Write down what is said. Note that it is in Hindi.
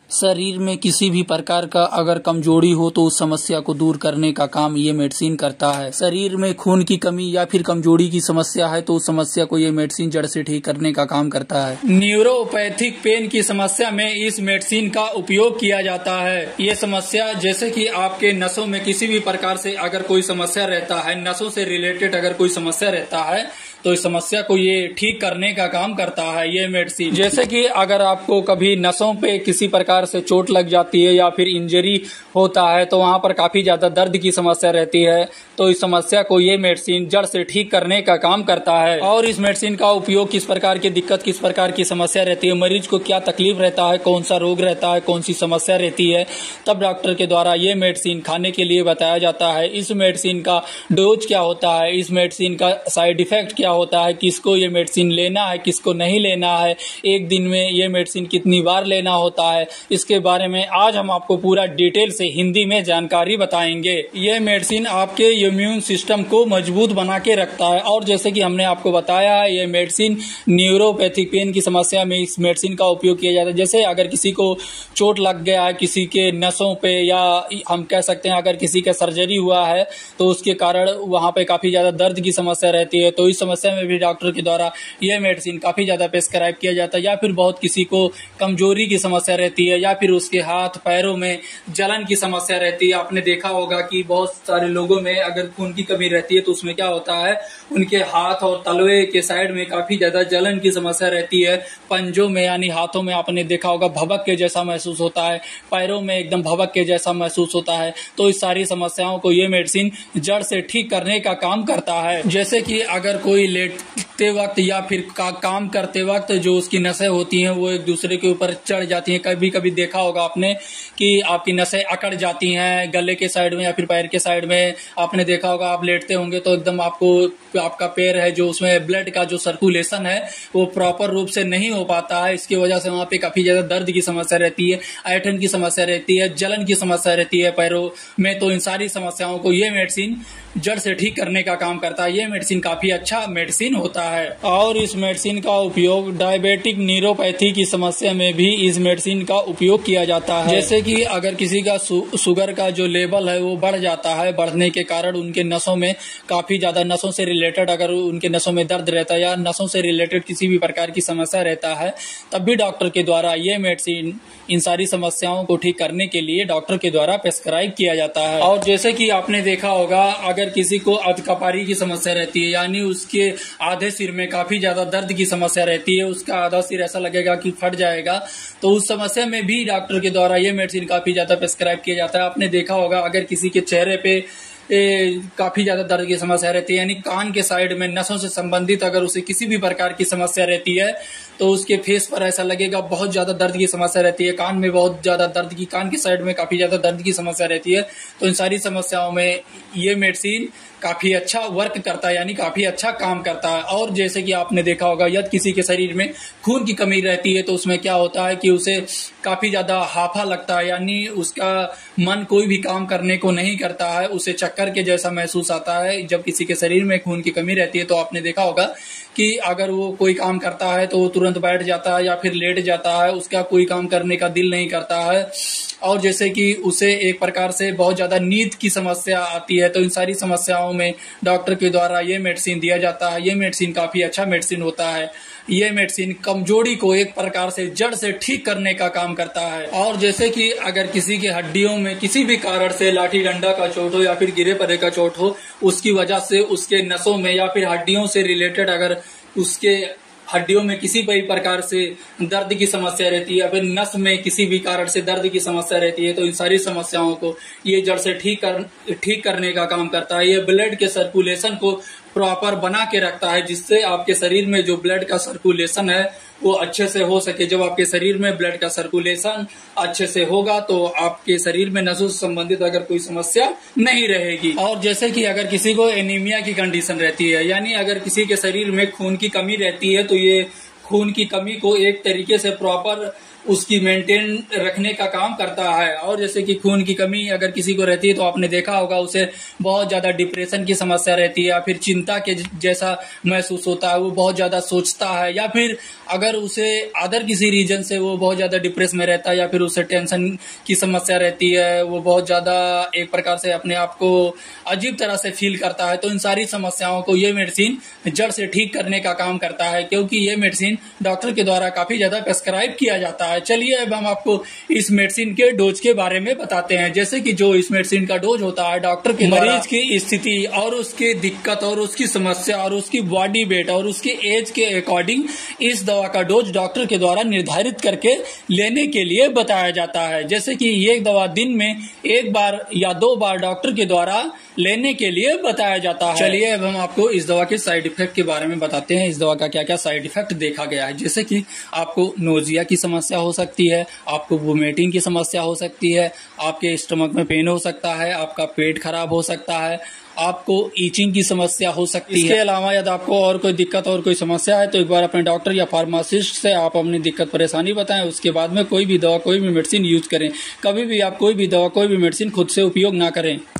शरीर में किसी भी प्रकार का अगर कमजोरी हो तो उस समस्या को दूर करने का काम ये मेडिसिन करता है। शरीर में खून की कमी या फिर कमजोरी की समस्या है तो उस समस्या को ये मेडिसिन जड़ से ठीक करने का काम करता है। न्यूरोपैथिक पेन की समस्या में इस मेडिसिन का उपयोग किया जाता है। ये समस्या जैसे कि आपके नसों में किसी भी प्रकार से अगर कोई समस्या रहता है, नसों से रिलेटेड अगर कोई समस्या रहता है तो इस समस्या को ये ठीक करने का काम करता है ये मेडिसिन। जैसे कि अगर आपको कभी नसों पे किसी प्रकार से चोट लग जाती है या फिर इंजरी होता है तो वहां पर काफी ज्यादा दर्द की समस्या रहती है तो इस समस्या को ये मेडिसिन जड़ से ठीक करने का काम करता है। और इस मेडिसिन का उपयोग किस प्रकार की दिक्कत, किस प्रकार की समस्या रहती है, मरीज को क्या तकलीफ रहता है, कौन सा रोग रहता है, कौन सी समस्या रहती है, तब डॉक्टर के द्वारा ये मेडिसिन खाने के लिए बताया जाता है। इस मेडिसिन का डोज क्या होता है, इस मेडिसिन का साइड इफेक्ट क्या होता है, किसको ये मेडिसिन लेना है, किसको नहीं लेना है, एक दिन में ये मेडिसिन कितनी बार लेना होता है, इसके बारे में आज हम आपको पूरा डिटेल से हिंदी में जानकारी बताएंगे। ये मेडिसिन आपके इम्यून सिस्टम को मजबूत बना के रखता है और जैसे कि हमने आपको बताया है ये मेडिसिन न्यूरोपैथिक पेन की समस्या में इस मेडिसिन का उपयोग किया जाता है। जैसे अगर किसी को चोट लग गया है किसी के नसों पे, या हम कह सकते हैं अगर किसी का सर्जरी हुआ है तो उसके कारण वहां पे काफी ज्यादा दर्द की समस्या रहती है तो इस समस्या में भी डॉक्टर के द्वारा यह मेडिसिन काफी ज्यादा प्रेस्क्राइब किया जाता है। या फिर बहुत किसी को कमजोरी की समस्या रहती है या फिर उसके हाथ पैरों में जलन की समस्या रहती है। आपने देखा होगा कि बहुत सारे लोगों में अगर खून की कमी रहती है तो उसमें क्या होता है, उनके हाथ और तलवे के साइड में काफी ज्यादा जलन की समस्या रहती है। पंजों में यानी हाथों में आपने देखा होगा भभक के जैसा महसूस होता है, पैरों में एकदम भभक के जैसा महसूस होता है। तो इस सारी समस्याओं को ये मेडिसिन जड़ से ठीक करने का काम करता है। जैसे कि अगर कोई लेटते वक्त या फिर काम करते वक्त जो उसकी नसें होती हैं वो एक दूसरे के ऊपर चढ़ जाती हैं। कभी कभी देखा होगा आपने कि आपकी नसें अकड़ जाती हैं गले के साइड में या फिर पैर के साइड में। आपने देखा होगा आप लेटते होंगे तो एकदम आपका पैर है जो उसमें ब्लड का जो सर्कुलेशन है वो प्रॉपर रूप से नहीं हो पाता है। इसकी वजह से वहां पे काफी ज्यादा दर्द की समस्या रहती है, ऐंठन की समस्या रहती है, जलन की समस्या रहती है पैरों में। तो इन सारी समस्याओं को ये मेडिसिन जड़ से ठीक करने का काम करता है। ये मेडिसिन काफी अच्छा मेडिसिन होता है। और इस मेडिसिन का उपयोग डायबिटिक न्यूरोपैथी की समस्या में भी इस मेडिसिन का उपयोग किया जाता है। जैसे कि अगर किसी का शुगर का जो लेवल है वो बढ़ जाता है, बढ़ने के कारण उनके नसों में काफी ज्यादा, नसों से रिलेटेड अगर उनके नसों में दर्द रहता है या नसों से रिलेटेड किसी भी प्रकार की समस्या रहता है तब भी डॉक्टर के द्वारा ये मेडिसिन इन सारी समस्याओं को ठीक करने के लिए डॉक्टर के द्वारा प्रेस्क्राइब किया जाता है। और जैसे कि आपने देखा होगा अगर किसी को अधकपारी की समस्या रहती है यानी उसके आधे सिर में काफी ज्यादा दर्द की समस्या रहती है, उसका आधा सिर ऐसा लगेगा कि फट जाएगा, तो उस समस्या में भी डॉक्टर के द्वारा ये मेडिसिन काफी ज्यादा प्रेस्क्राइब किया जाता है। आपने देखा होगा अगर किसी के चेहरे पे काफी ज्यादा दर्द की समस्या रहती है यानी कान के साइड में नसों से संबंधित अगर उसे किसी भी प्रकार की समस्या रहती है तो उसके फेस पर ऐसा लगेगा बहुत ज्यादा दर्द की समस्या रहती है, कान में बहुत ज्यादा दर्द की, कान के साइड में काफी ज्यादा दर्द की समस्या रहती है। तो इन सारी समस्याओं में ये मेडिसिन काफी अच्छा वर्क करता है यानी काफी अच्छा काम करता है। और जैसे कि आपने देखा होगा यदि किसी के शरीर में खून की कमी रहती है तो उसमें क्या होता है कि उसे काफी ज्यादा हाफा लगता है यानी उसका मन कोई भी काम करने को नहीं करता है, उसे चक्कर के जैसा महसूस आता है। जब किसी के शरीर में खून की कमी रहती है तो आपने देखा होगा कि अगर वो कोई काम करता है तो वो तुरंत बैठ जाता है या फिर लेट जाता है, उसका कोई काम करने का दिल नहीं करता है। और जैसे कि उसे एक प्रकार से बहुत ज्यादा नींद की समस्या आती है। तो इन सारी समस्याओं में डॉक्टर के द्वारा ये मेडिसिन दिया जाता है। ये मेडिसिन काफी अच्छा मेडिसिन होता है। ये मेडिसिन कमजोरी को एक प्रकार से जड़ से ठीक करने का काम करता है। और जैसे कि अगर किसी के हड्डियों में किसी भी कारण से लाठी डंडा का चोट हो या फिर गिरे परे का चोट हो, उसकी वजह से उसके नसों में या फिर हड्डियों से रिलेटेड अगर उसके हड्डियों में किसी भी प्रकार से दर्द की समस्या रहती है या फिर नस में किसी भी कारण से दर्द की समस्या रहती है तो इन सारी समस्याओं को ये जड़ से ठीक करने का काम करता है। ये ब्लड के सर्कुलेशन को प्रॉपर बना के रखता है जिससे आपके शरीर में जो ब्लड का सर्कुलेशन है वो अच्छे से हो सके। जब आपके शरीर में ब्लड का सर्कुलेशन अच्छे से होगा तो आपके शरीर में नसों से संबंधित अगर कोई समस्या नहीं रहेगी। और जैसे कि अगर किसी को एनीमिया की कंडीशन रहती है यानी अगर किसी के शरीर में खून की कमी रहती है तो ये खून की कमी को एक तरीके से प्रॉपर उसकी मेंटेन रखने का काम करता है। और जैसे कि खून की कमी अगर किसी को रहती है तो आपने देखा होगा उसे बहुत ज्यादा डिप्रेशन की समस्या रहती है, या फिर चिंता के जैसा महसूस होता है, वो बहुत ज्यादा सोचता है, या फिर अगर उसे अदर किसी रीजन से वो बहुत ज्यादा डिप्रेस में रहता है, या फिर उसे टेंशन की समस्या रहती है, वो बहुत ज्यादा एक प्रकार से अपने आप को अजीब तरह से फील करता है, तो इन सारी समस्याओं को ये मेडिसिन जड़ से ठीक करने का काम करता है, क्योंकि ये मेडिसिन डॉक्टर के द्वारा काफी ज्यादा प्रेस्क्राइब किया जाता है। चलिए अब हम आपको इस मेडिसिन के डोज के बारे में बताते हैं। जैसे कि जो इस मेडिसिन का डोज होता है, डॉक्टर के मरीज की स्थिति और उसकी दिक्कत और उसकी समस्या और उसकी बॉडी वेट और उसके एज के अकॉर्डिंग इस दवा का डोज डॉक्टर के द्वारा निर्धारित करके लेने के लिए बताया जाता है। जैसे कि ये दवा दिन में 1 बार या 2 बार डॉक्टर के द्वारा लेने के लिए बताया जाता है। चलिए अब हम आपको इस दवा के साइड इफेक्ट के बारे में बताते हैं। इस दवा का क्या क्या साइड इफेक्ट देखा गया है। जैसे कि आपको नोजिया की समस्या हो सकती है, आपको वोमिटिंग की समस्या हो सकती है, आपके स्टमक में पेन हो सकता है, आपका पेट खराब हो सकता है, आपको ईचिंग की समस्या हो सकती है। इसके अलावा यदि आपको और कोई दिक्कत और कोई समस्या है तो एक बार अपने डॉक्टर या फार्मासिस्ट से आप अपनी दिक्कत परेशानी बताएं। उसके बाद में कोई भी दवा कोई भी मेडिसिन यूज करें। कभी भी आप कोई भी दवा कोई भी मेडिसिन खुद से उपयोग ना करें।